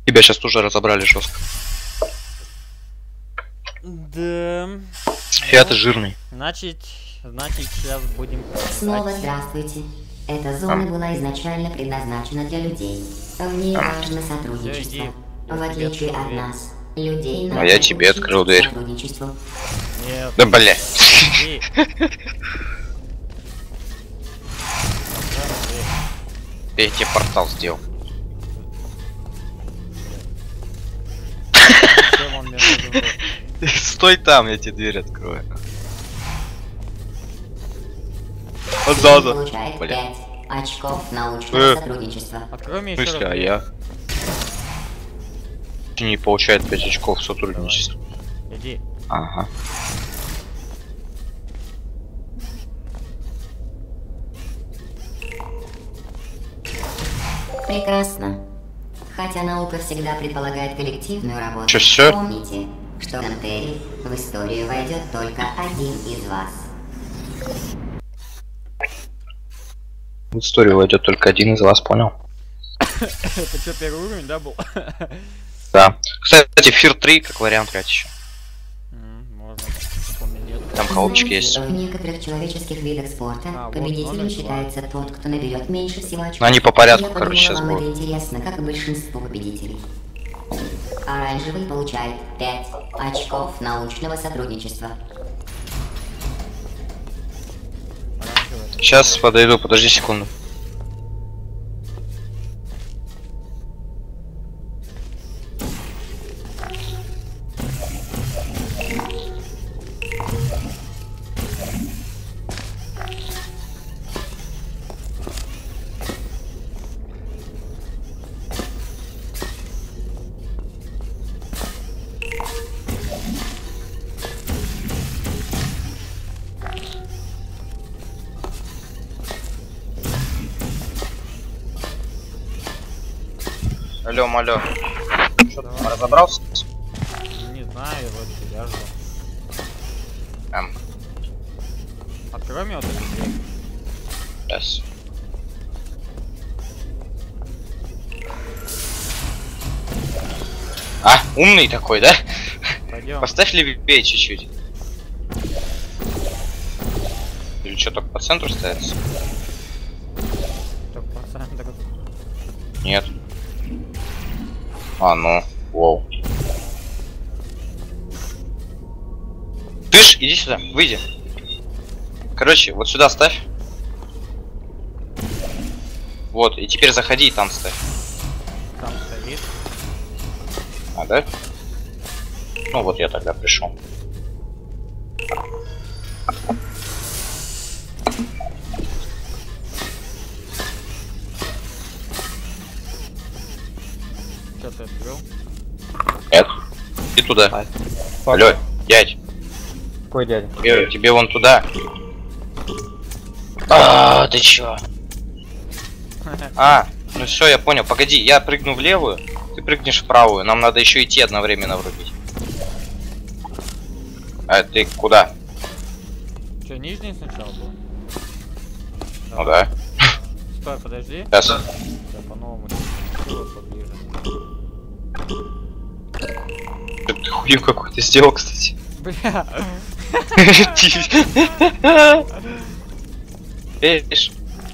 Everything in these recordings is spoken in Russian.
Тебя сейчас тоже разобрали жестко. Да. Фиат жирный. Значит, сейчас будем... Снова здравствуйте. Эта зона была изначально предназначена для людей. В ней важно сотрудничество. В отличие от нас, людей А я тебе открыл дверь. сотрудничеству. Нет. Да бля. Иди. Я тебе портал сделал. Чем он мне нужен был? Стой там, я тебе дверь открою. Вот сразу. Получает Бля. 5 очков научного сотрудничества. Открой мне В еще раз. смысле, а я? Не получает 5 очков сотрудничества. Иди. Ага. Прекрасно. Хотя наука всегда предполагает коллективную работу, Чё? помните, что в Антере в историю войдет только один из вас. В историю войдет только один из вас, понял? Это что, первый уровень, да, был? Да. Кстати, Фир 3 как вариант играть еще. Можно. У меня нет. Там холопчик есть. В некоторых человеческих видах спорта Вот победителем номер считается тот, кто наберет меньше всего очков. Ну, они по порядку, Я короче, подумала, сейчас вам будут. это интересно, как и большинство победителей. Оранжевый получает 5 очков научного сотрудничества. Оранжевый. Сейчас подойду, подожди секунду. Алло, алло. Что ты там разобрался? Не знаю, я вроде тебя жду. Открой мне вот эту дверь. Сейчас. А, умный такой, да? Пойдем. Поставь левее чуть-чуть. Или что, только по центру ставится? Так, пацан, так... Нет. А, ну, воу. Пиш, иди сюда, выйди. Короче, вот сюда ставь. Вот, и теперь заходи и там ставь. Там стоит. А, да? Ну вот я тогда пришел. Что ты открыл? Нет. И туда. Алло, дядь. Какой дядя? Тебе вон туда. А, ты чё? А, ну все, я понял. Погоди, я прыгну в левую, ты прыгнешь в правую. Нам надо еще идти одновременно врубить. А ты куда? Что, нижний сначала был? Ну да. Стой, подожди. Сейчас. Я по-новому вот поближе. Ты хуйню какую-то сделал, кстати. Бля. Видишь?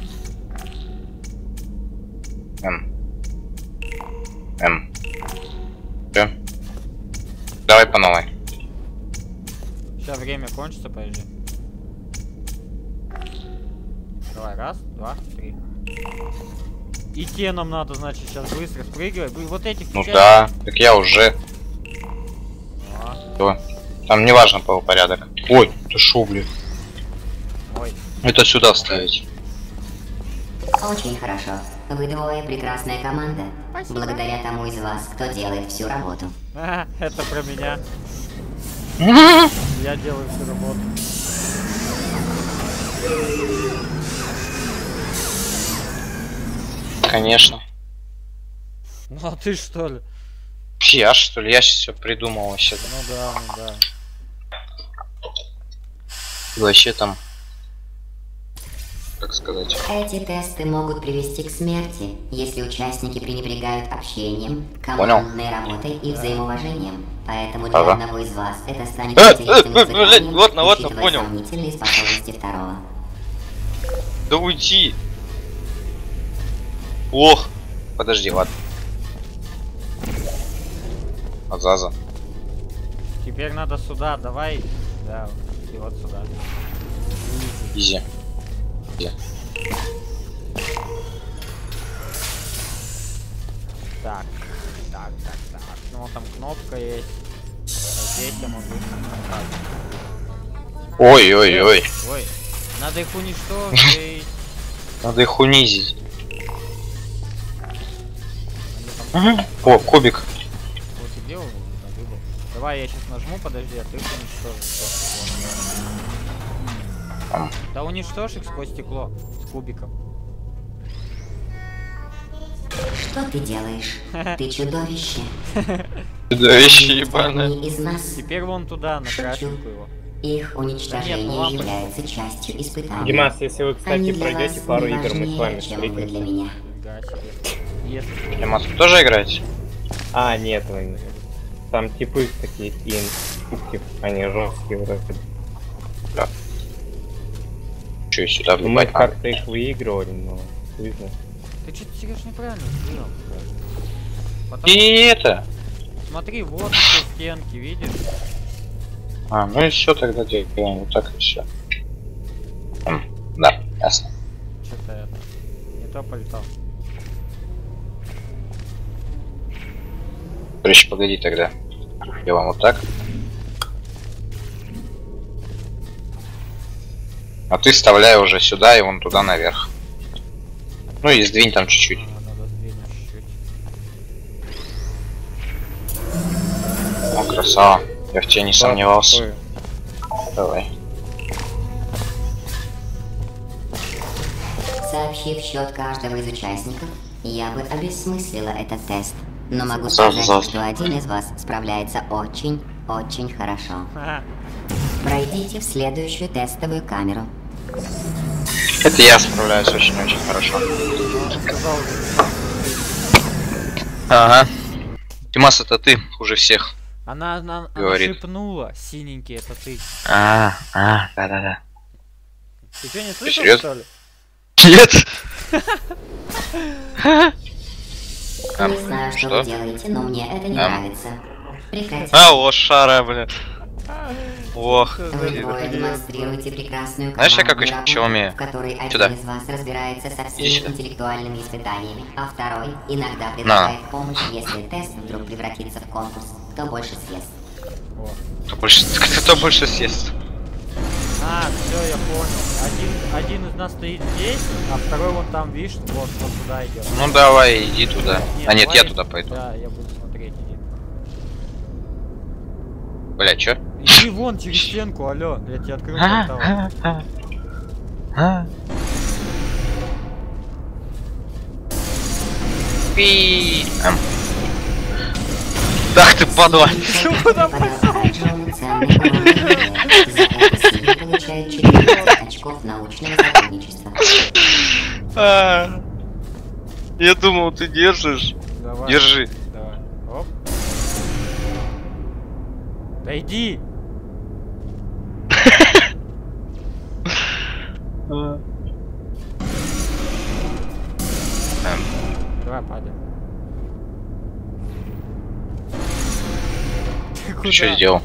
Чё? Давай по новой. Сейчас время кончится, подожди. Давай, раз, два, три. Идти нам надо, значит, сейчас быстро спрыгивай. Вот эти Ну включай. да, так я уже. А, Всё. Там не важно по порядок. Ой, ты шо, блин. ой. Это сюда вставить. Очень хорошо. Вы двое прекрасная команда. Благодаря тому из вас, кто делает всю работу. А, это про меня. Я делаю всю работу. Конечно. Ну а ты что ли? Я что ли? Я сейчас все придумал вообще. Ну да, ну да. Вообще там как сказать. Эти тесты могут привести к смерти, если участники пренебрегают общением, Понял. командной работой и взаимоуважением. Поэтому для Ага. одного из вас это станет интересным испытанием, ладно, учитывая понял. сомнительные способности второго. Да уйди. Ох. Подожди, ладно. Азаза. Теперь надо сюда, давай. Да, и вот сюда. Изи. Так. Ну вот там кнопка есть. А здесь я могу. Ой. Ой. Надо их уничтожить. Надо их унизить. Они там О, кубик. вот и делал, выбор. Давай я сейчас нажму, подожди, а ты их уничтожишь сквозь стекло. Да уничтожь их сквозь стекло с кубиком. Что ты делаешь? Ты чудовище. Чудовище Они ебаное. одни из нас. Теперь вон туда, на красинку его. Их уничтожение Да нет, ну является частью испытания. Димас, если вы, Они кстати, для пройдете вас пару не игр, мы с вами важнее, чем вы для встретимся. меня. Фига себе. Если... Димас, вы тоже играете? А, нет, вы... там типы такие, инструктив, они жесткие вроде. Че, сюда Мы влипать надо? как-то их выигрывали, но хуй знает. Ты что-то, Сереж, неправильно сделал. Потому И это. смотри, вот все стенки, видишь? А, ну и все тогда делаем. Вот так и все. Да, ясно. Что-то это. Не то полетал. Короче, погоди тогда. Делаем вот так. А ты вставляй уже сюда и вон туда наверх. Ну и сдвинь там чуть-чуть. Надо сдвинуть чуть-чуть. О, красава. Я в тебе не сомневался. Такое. Давай. Сообщив счет каждого из участников, я бы обессмыслила этот тест. Но могу Зас. сказать, что один из вас справляется очень хорошо. Ха, Пройдите в следующую тестовую камеру. Это я справляюсь очень-очень хорошо. он сказал, Ага. Димас, это ты хуже всех. она Говорит. шепнула, синенький, это ты. Да-да-да. Ты что, не слышал, серьёзно? что ли? Нет! Не знаю, что вы делаете, но мне это не нравится. Прекратите. А, лошара, блин. Ох. Вы двое демонстрируете прекрасную Знаешь, я как командную еще работу, умею? в которой один Сюда. из вас разбирается со Иди всеми сюда. интеллектуальными испытаниями, а второй иногда предлагает помощь, если тест вдруг превратится в конкурс, кто больше съест. О. Кто больше съест? А, все, я понял. Один из нас стоит здесь, а второй вон там, видишь, вот туда идет. Ну давай, иди туда. А нет, давай- я туда пойду. Да, я буду смотреть, иди. Бля, чё? Иди вон через стенку, алло, я тебе открыл портал. Пи. Ах ты падла. Куда получает 14 очков научного сотрудничества. Я думал, ты держишь. Давай. Держи. Давай. Оп. Да иди! Давай, падай. Ты Ты что куда? сделал?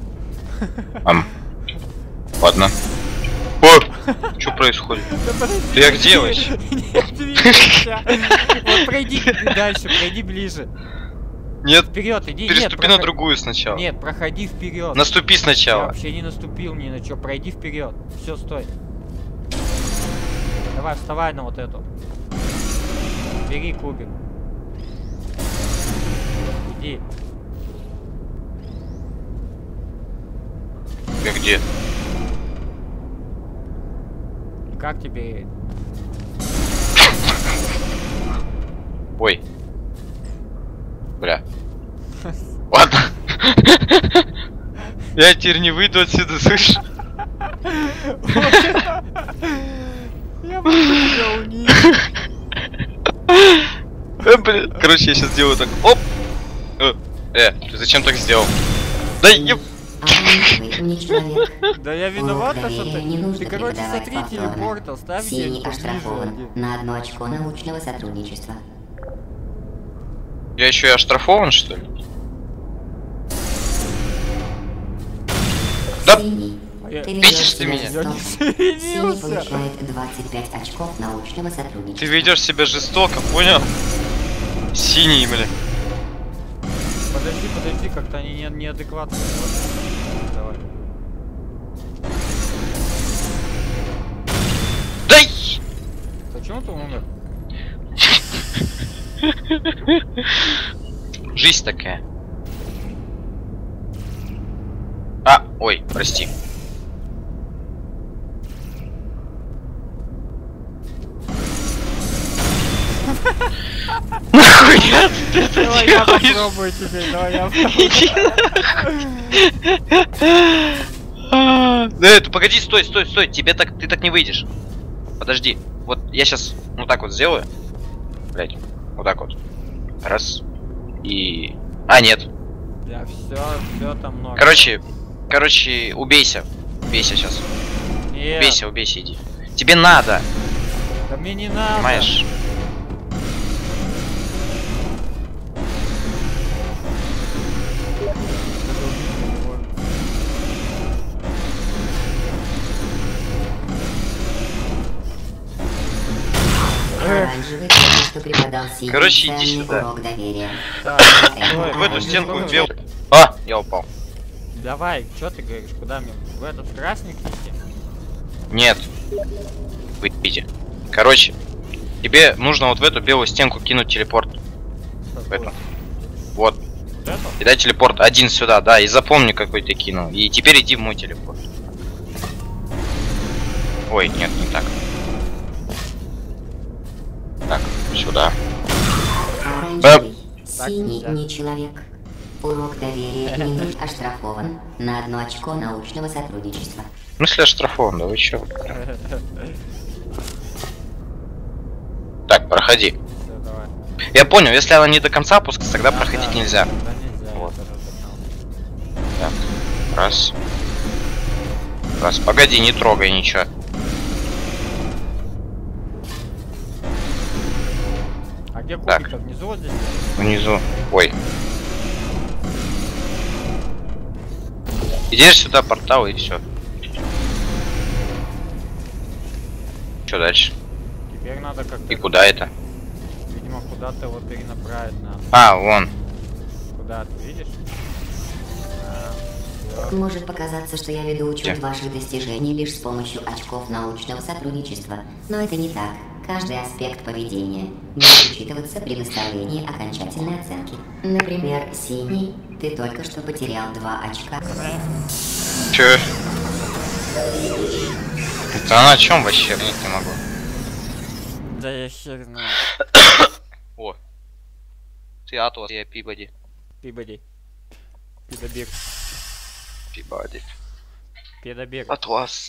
Ладно. О! Что происходит? Да подожди, Ты как делаешь? Не двигайся. Вот пройди дальше, пройди ближе. Нет, Вперед, иди. переступи на другую сначала. Нет, проходи вперед. Наступи Я сначала. вообще не наступил ни на что. Пройди вперед. Все, стой. Давай, вставай на вот эту. Бери кубик. Иди. Ты где? Как тебе? Ой. Бля. Ладно. Я теперь не выйду отсюда, слышишь? Я Я унизил. Блин. Короче, я сейчас сделаю так. Оп! Ты зачем так сделал? Да еб... Оранжевый не человек. Да я виноват, что Доверия не нужно ты, короче, преподавать смотри повторно. телепорт, оставь Синий где-нибудь ближе оштрафован один. на 1 очко научного сотрудничества. Я еще и оштрафован, что ли? Да. Синий. А я- Ты Видишь ведешь ты себя меня? Я не жестоко. Синий соединился. получает 25 очков научного сотрудничества. Ты ведешь себя жестоко, понял? Синий, бля. Подожди, как-то они неадекватные. Вот. Давай. Дай! Почему ты умер? Жизнь такая. Ой, прости. Нахуя ты это Давай я делаешь? попробую теперь, давай я Иди нахуй. Да это, погоди, стой, ты так не выйдешь. Подожди, вот я сейчас вот так вот сделаю. Блять, вот так вот. Раз. И... нет. Я все там много. Короче, убейся. Убейся сейчас. Нет, Убейся, иди. Тебе надо, да мне не надо. понимаешь? Оранжевый только что преподал синий Короче, иди ценный сюда. урок доверия. Так, стой, В эту подожди, стенку подожди. белую. Я упал. Давай, что ты говоришь, куда мне? В этот красник идти? Нет. Выйди. Короче, тебе нужно вот в эту белую стенку кинуть телепорт. В эту. Вот. Вот эту? И дай телепорт один сюда, да, и запомни, какой ты кинул. И теперь иди в мой телепорт. Ой, нет, не так. Так, сюда. Оранжевый, Так, синий нельзя. не человек. Урок доверия не нужен оштрафован на 1 очко научного сотрудничества. В смысле оштрафован, да вы чё? Так, проходи. Всё, давай. Я понял, если она не до конца опускается, тогда проходить Да, нельзя. Да, нельзя, Вот. я тоже знал. Так, раз. Раз, погоди, не трогай ничего. А где Так. кубик? Внизу вот здесь? Внизу. Ой. Идешь сюда, портал, и все. Что дальше? Теперь надо как-то... И куда это? Видимо, куда-то его перенаправить надо. Вон. Куда ты видишь? Всё. Может показаться, что я веду учет Где? ваших достижений лишь с помощью очков научного сотрудничества, но это не так. Каждый аспект поведения будет учитываться при выставлении окончательной оценки. Например, синий, ты только что потерял 2 очка. Че? Это она о чем вообще? Понять не могу. Да я хер знаю. О. Ты Атлас, я Пибоди. Пибоди. Пидобег. Пибоди. Педобег. Атлас.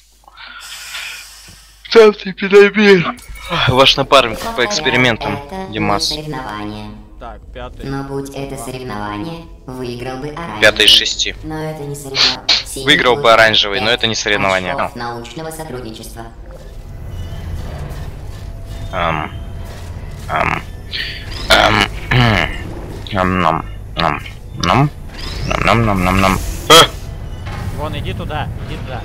Сам ты педобег. Ваш напарник по экспериментам, Это Димас. не соревнование. Так, пятый. Но будь это соревнование, выиграл бы оранжевый. 5 из 6. Но это не соревнование. Синий Выиграл бы получит оранжевый, но 5 это не соревнование. очков научного сотрудничества. Нам. Вон, иди туда, иди туда.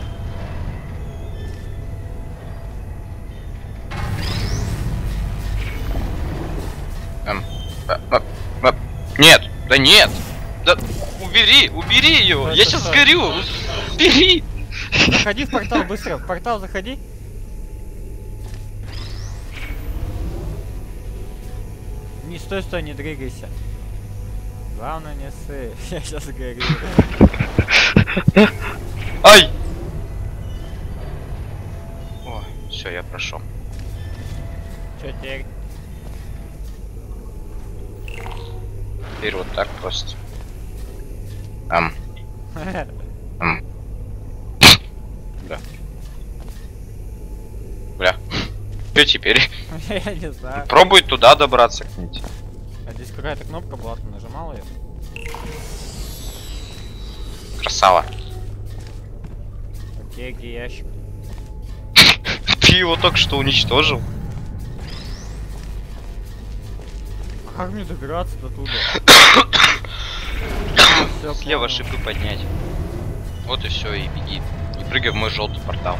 Нет, да нет. Да убери ее. Я сейчас сгорю. Убери. Заходи в портал быстро, в портал заходи. Не стой, не двигайся. Главное не ссы. Я сейчас горю. Ай! О, все, я прошел. Чё теперь? Теперь вот так просто. Да. Бля. Что теперь? Я не знаю. Пробуй туда добраться как-нибудь. А здесь какая-то кнопка была, ты нажимал ее? Красава. Окей, где ящик? Ты его только что уничтожил. А как мне добираться до туда? Всё, Слева понял. шипы поднять. Вот и все, и беги. И прыгай в мой желтый портал.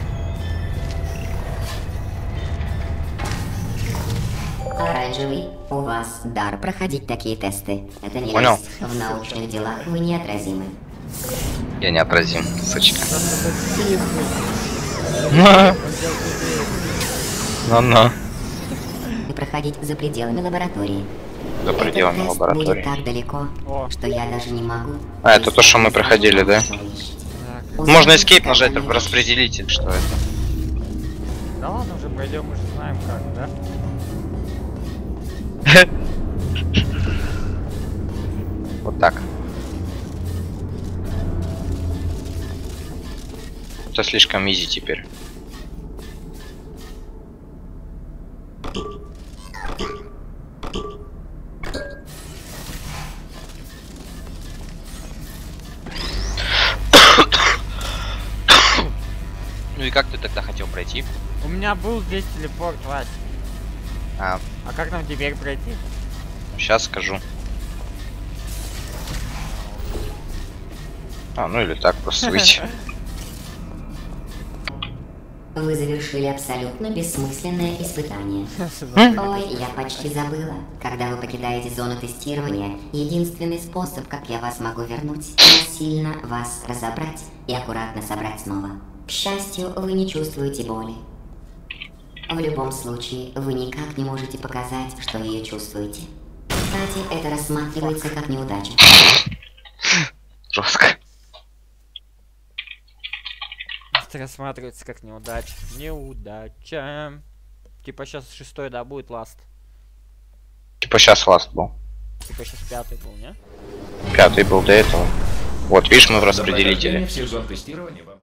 Оранжевый, у вас дар проходить такие тесты. Это не Понял. риск. В научных делах вы неотразимы. Я неотразим, сучка. Ну-ну. И проходить за пределами лаборатории. За пределами Этот тест лаборатории. будет так далеко, О. что я даже не могу. А, это то, что мы проходили, да? Так. Можно escape нажать в распределитель, что это. Да ладно, уже пройдем, мы же знаем как, да? Вот так. Это слишком изи теперь. Ну и как ты тогда хотел пройти? У меня был здесь телепорт, Вась. А, А как нам теперь пройти? сейчас скажу. А, ну или так, просто выйти. Вы завершили абсолютно бессмысленное испытание. Ой, я почти забыла. Когда вы покидаете зону тестирования, единственный способ, как я вас могу вернуть, насильно вас разобрать и аккуратно собрать снова. К счастью, вы не чувствуете боли. В любом случае, вы никак не можете показать, что ее чувствуете. Кстати, это рассматривается как неудача. Жестко. Это рассматривается как неудача. Неудача. Типа сейчас 6-й, да, будет ласт. Типа сейчас ласт был. Типа сейчас 5-й был, не? 5-й был до этого. Вот, видишь, мы в распределителе. Всех зон тестирования вам